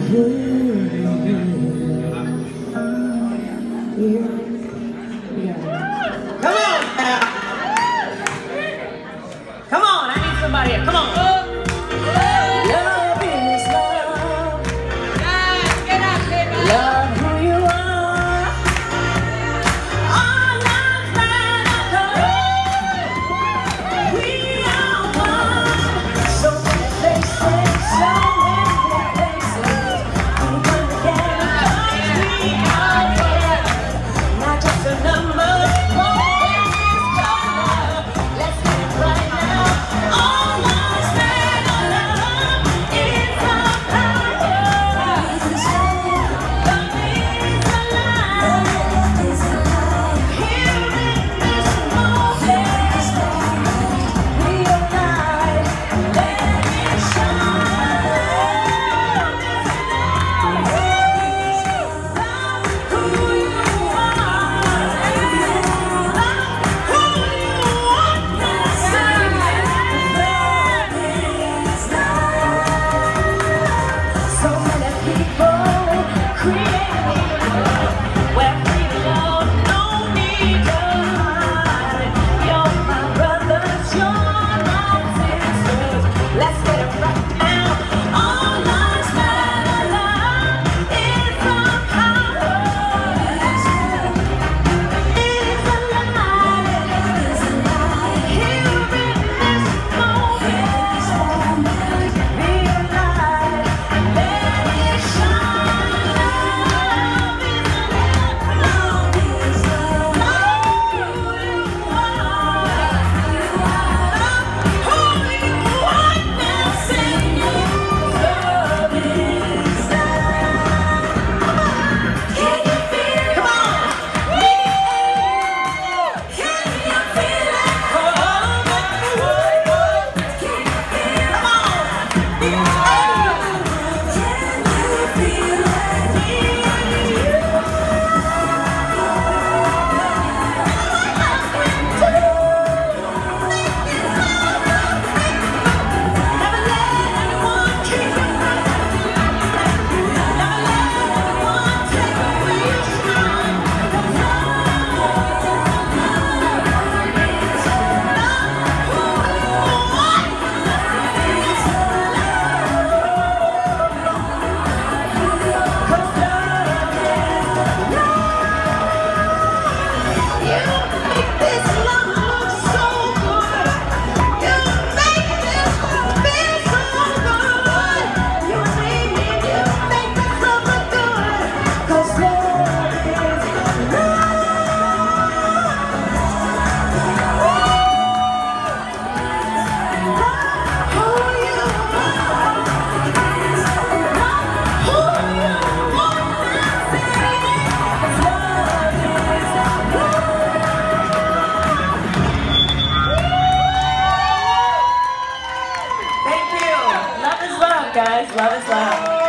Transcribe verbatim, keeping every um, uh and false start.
Come on now. Come on, I need somebody here. Come on. Love is love. Love who you are. All lives matter. We are one. So many places, so many places. We come together 'cause we are one. Not just a number. Guys, love is love.